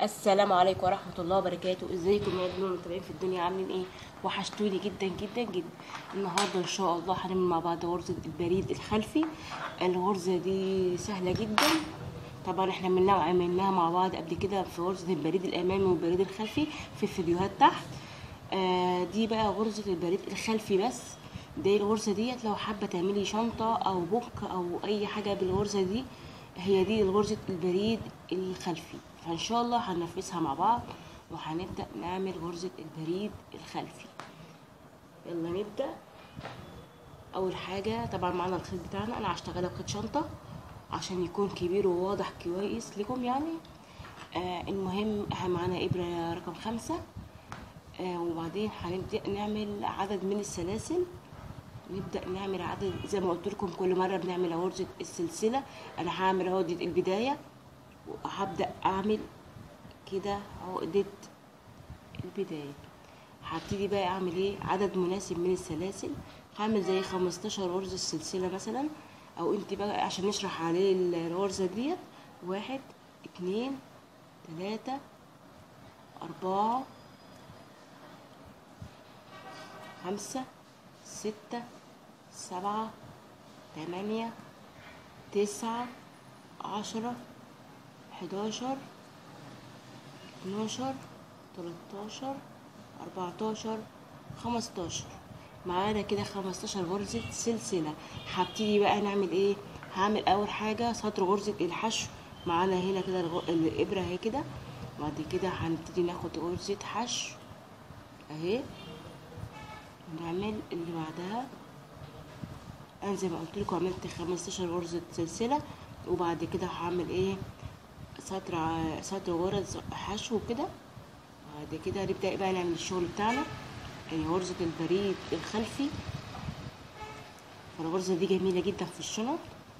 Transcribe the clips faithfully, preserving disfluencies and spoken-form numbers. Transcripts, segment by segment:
السلام عليكم ورحمة الله وبركاته. ازيكم يا ابنوا المتابعين في الدنيا؟ عاملين ايه؟ وحشتوني جدا جدا جدا. النهارده ان شاء الله هنعمل مع بعض غرزة البريد الخلفي. الغرزة دي سهلة جدا. طبعا احنا عملناها وعملناها مع بعض قبل كده في غرزة البريد الامامي والبريد الخلفي في الفيديوهات تحت. آه دي بقى غرزة البريد الخلفي بس. دي الغرزة ديت لو حابة تعملي شنطة او بوك او اي حاجة بالغرزة دي، هي دي غرزة البريد الخلفي. فان شاء الله هننفذها مع بعض وهنبدأ نعمل غرزة البريد الخلفي. يلا نبدأ. اول حاجة طبعا معانا الخيط بتاعنا، انا هشتغلها بخيط شنطة عشان يكون كبير وواضح كويس لكم يعني. آه المهم احنا معانا ابرة رقم خمسة. آه وبعدين هنبدأ نعمل عدد من السلاسل. نبدأ نعمل عدد زي ما قلت لكم كل مرة بنعمل غرزة السلسلة. انا هعمل عقدة البداية وهبدأ اعمل كده عقدة البداية. هبتدي بقى اعمل ايه عدد مناسب من السلاسل. هعمل زي خمستاشر غرزة سلسلة مثلا، او انت بقى عشان نشرح عليه الغرزة ديت. واحد، اتنين، تلاتة، اربعة، خمسة، ستة، سبعة، تمانية، تسعة، عشرة، حداشر، اتناشر، تلاتاشر، اربعتاشر، خمستاشر. معانا كده خمستاشر غرزة سلسلة. هبتدي بقى نعمل ايه. هعمل اول حاجة سطر غرزة الحشو. معانا هنا كده الغ- الابرة اهي كده. بعد كده هنبتدي ناخد غرزة حشو اهي، ونعمل اللي بعدها. انا زي ما قلت لكم عملت خمستاشر غرزة سلسلة، وبعد كده هعمل ايه سطر ع- سطر غرز حشو كده. بعد كده نبدأ بقى نعمل الشغل بتاعنا، يعني غرزة البريد الخلفي. فالغرزة دي جميلة جدا في الشنط.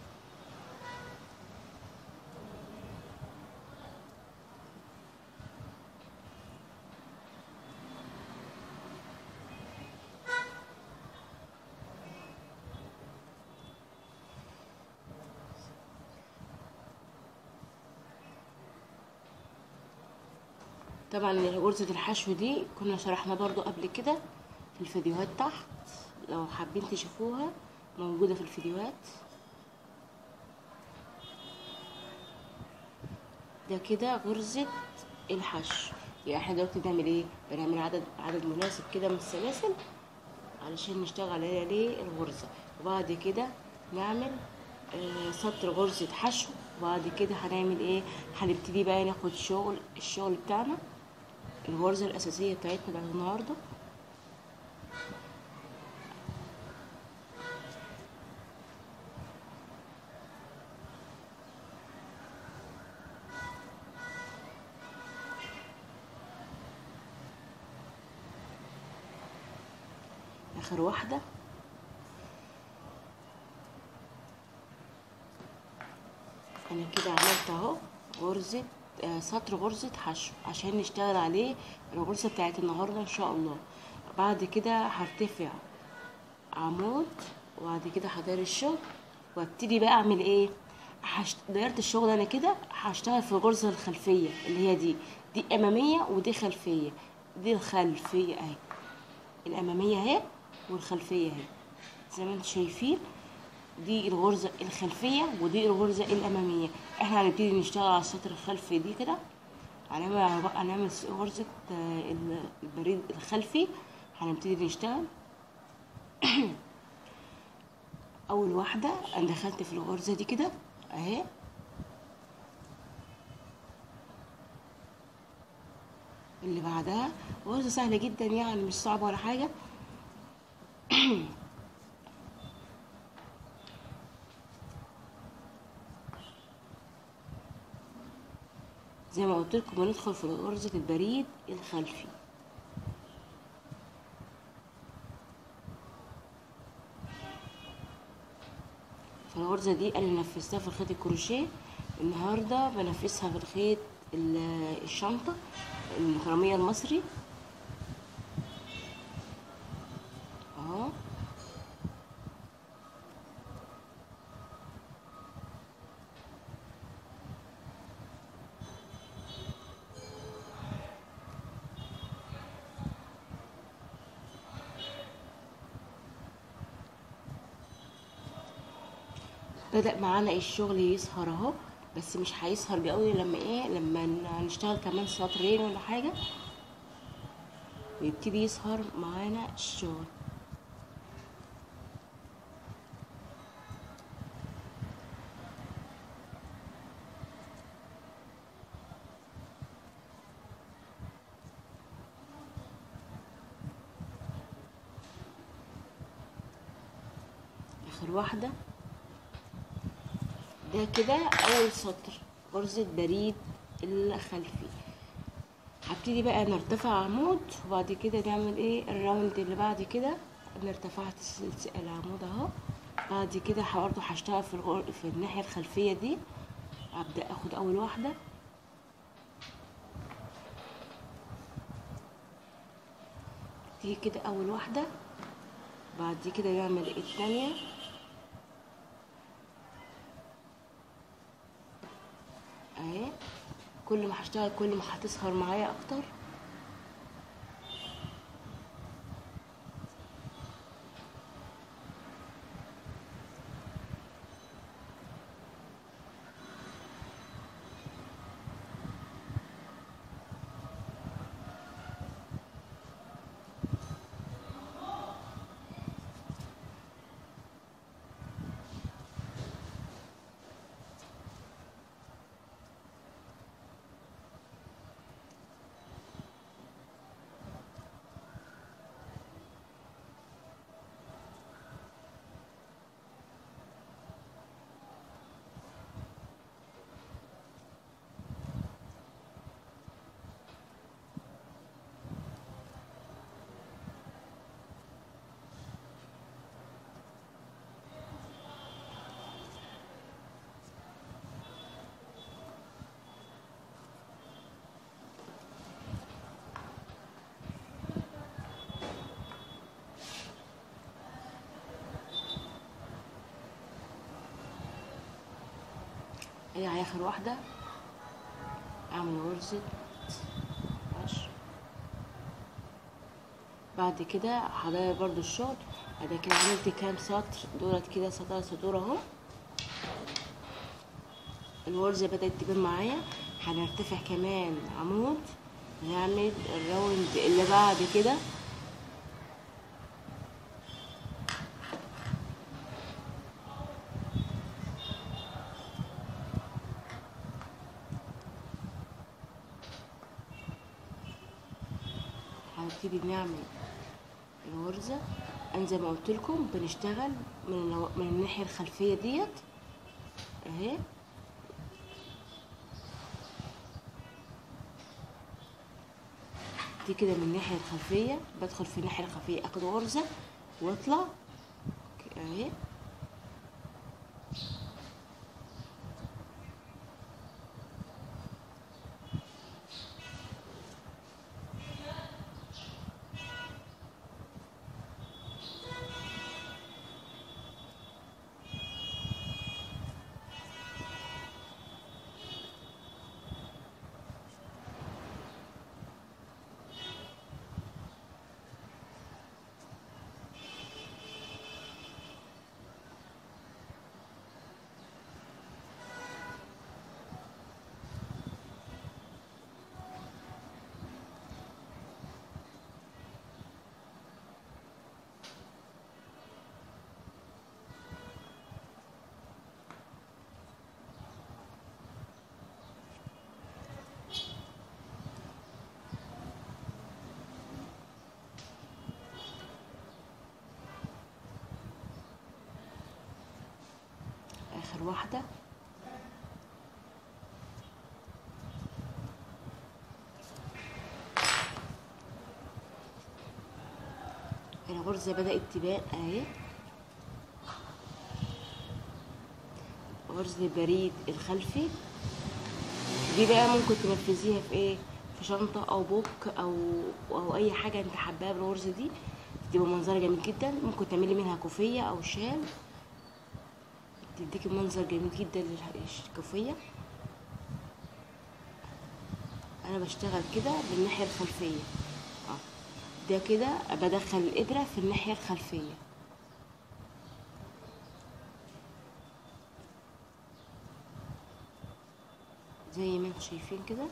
طبعا غرزة الحشو دي كنا شرحنا برضو قبل كده في الفيديوهات تحت، لو حابين تشوفوها موجودة في الفيديوهات. ده كده غرزة الحشو. يعني احنا دلوقتي بنعمل ايه، بنعمل عدد عدد مناسب كده من السلاسل علشان نشتغل عليها ليه الغرزة. وبعد كده نعمل آه سطر غرزة حشو. وبعد كده هنعمل ايه، هنبتدي بقى ناخد شغل الشغل بتاعنا، الغرزة الأساسية بتاعتنا بتاعت النهاردة. آخر واحدة. أنا كده عملت أهو غرزة آه سطر غرزة حشو عشان نشتغل عليه الغرزة بتاعت النهاردة إن شاء الله. بعد كده هرتفع عمود، وبعد كده هدار الشغل، وابتدي بقى اعمل ايه. هشت... دايرة الشغل انا كده هشتغل في الغرزة الخلفية اللي هي دي. دي امامية ودي خلفية. دي الخلفية اهي، الامامية اهي والخلفية اهي زي ما انتم شايفين. دي الغرزة الخلفية ودي الغرزة الامامية. احنا هنبتدي نشتغل على السطر الخلفي دي كده. هنعمل هنعمل غرزة آه، البريد الخلفي. هنبتدي نشتغل. اول واحده انا دخلت في الغرزه دي كده اهي. اللي بعدها غرزه سهله جدا يعني مش صعبه ولا حاجه. زي ما قلت لكم بندخل في غرزه البريد الخلفي. فالغرزه دي انا نفذتها في الخيط الكروشيه. النهارده بنفذها في الخيط ال- الشنطه المكرميه المصري اهو. بدأ معانا الشغل يسهر اهو، بس مش هيسهر قوي لما ايه، لما ن- نشتغل كمان سطرين ولا حاجة ويبتدي يسهر معانا الشغل. اخر واحدة، ده كده اول سطر غرزة بريد الخلفي. هبتدي بقى نرتفع عمود، وبعد كده نعمل ايه الراوند اللي بعد كده. انا ارتفعت السلس- العمود اهو. بعد كده برضه هشتغل في الغر... في الناحية الخلفية دي. ابدأ اخد اول واحدة، دي كده اول واحدة. بعد كده نعمل التانية اهي. كل ما هشتغل كل ما هتسهر معايا اكتر. هي على اخر واحدة اعمل غرزة عشر. بعد كده هغير برضو الشغل. بعد كده عملت كام سطر دولت كده، سطر سطور اهو. الغرزة بدأت تبان معايا. هنرتفع كمان عمود، نعمل الراوند اللي بعد كده. هنبتدي نعمل الغرزة. انا زي ما قلت لكم بنشتغل من النو... من الناحية الخلفية ديت اهي. دي كده من الناحية الخلفية، بدخل في الناحية الخلفية اخد غرزة واطلع اهي. اخر واحدة الغرزة بدأت تبان اهي. غرزة البريد الخلفي دي بقى ممكن تنفذيها في ايه، في شنطة او بوك او او اي حاجة انت حباها بالغرزة دي. تبقى منظرها جميل جدا. ممكن تعملي منها كوفية او شال، تديكي منظر جميل جدا للكوفية. انا بشتغل كده بالناحية الخلفية اه. ده كده بدخل الابرة في الناحية الخلفية. زي ما انتم شايفين كده.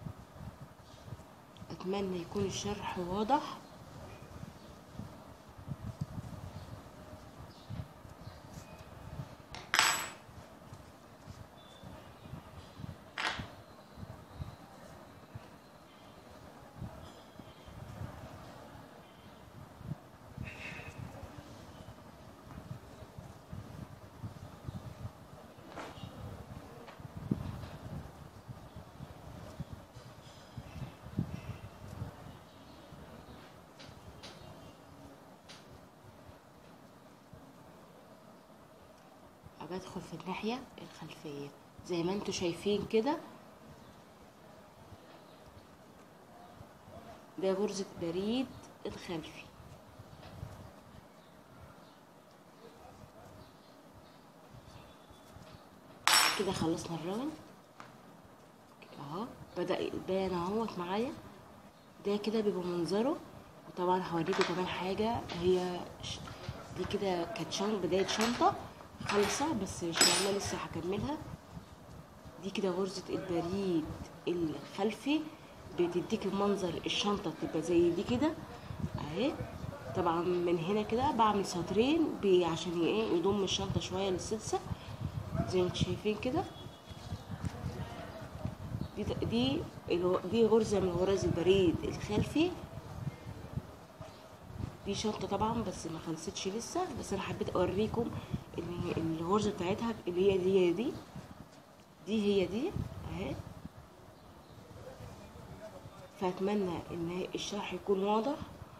اتمنى يكون الشرح واضح. بدخل في الناحية الخلفية زي ما انتوا شايفين كده. ده غرزة بريد الخلفي. كده خلصنا الراوند اهو، بدأ يبان اهوت معايا. ده كده بيبقى منظره. وطبعا هوريكم كمان حاجة، هي دي كده كانت شنطة، بداية شنطة خالصة، بس ان شاء الله لسه هكملها. دي كده غرزة البريد الخلفي، بتديك المنظر الشنطة تبقى زي دي كده اهي. طبعا من هنا كده بعمل سطرين عشان ايه يضم الشنطة شوية للسلسة زي ما انتم شايفين كده. دي دي دي غرزة من غرز البريد الخلفي. دي شنطة طبعا بس ما خلصتش لسه، بس انا حبيت اوريكم ان الغرزة بتاعتها اللي هي دي دي دي هي دي اهي. فاتمنى ان الشرح يكون واضح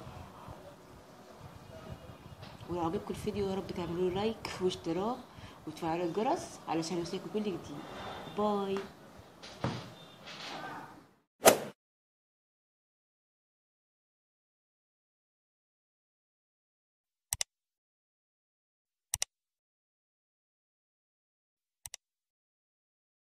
ويعجبكم الفيديو. يا رب تعملوا لايك واشتراك وتفعلوا الجرس علشان يوصلكم كل جديد. باي.